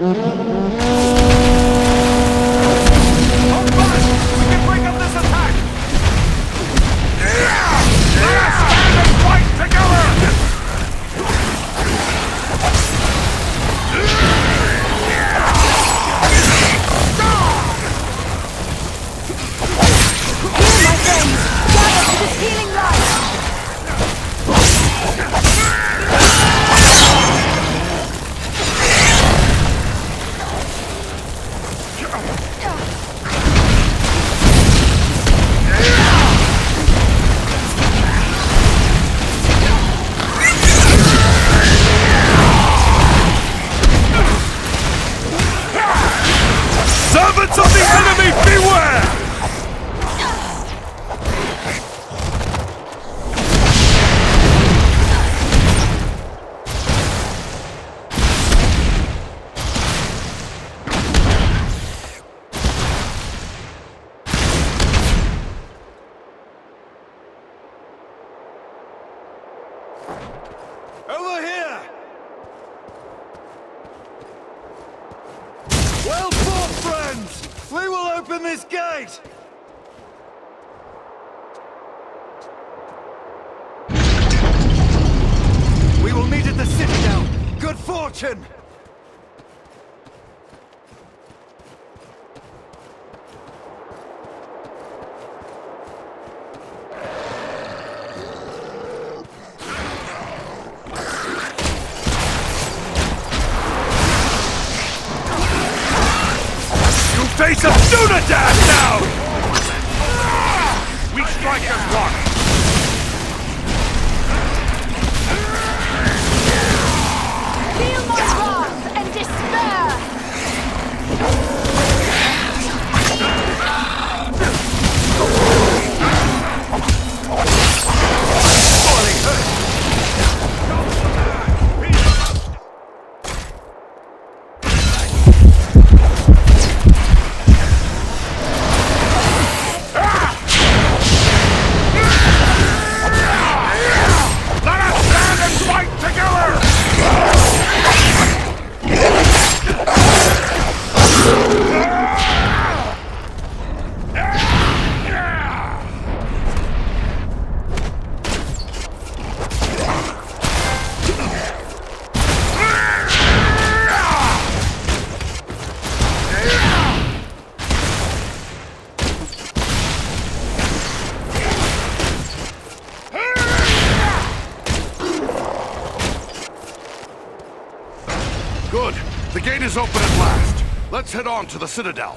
Over here! Well fought, friends! We will open this gate! We will meet at the Citadel! Good fortune! Face of Dunadan now! We strike as one! Feel my wrath and despair! Good. The gate is open at last. Let's head on to the Citadel.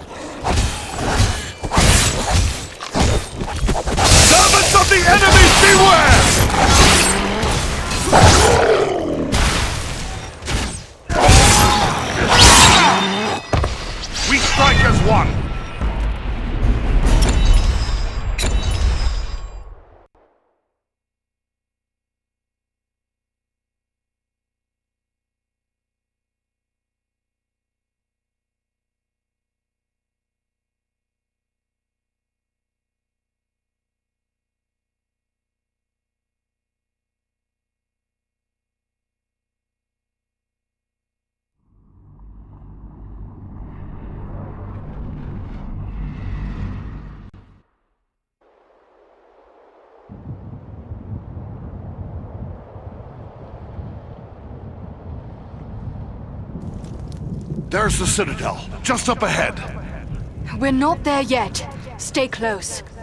Servants of the enemy, beware! We strike as one. There's the Citadel, just up ahead. We're not there yet. Stay close.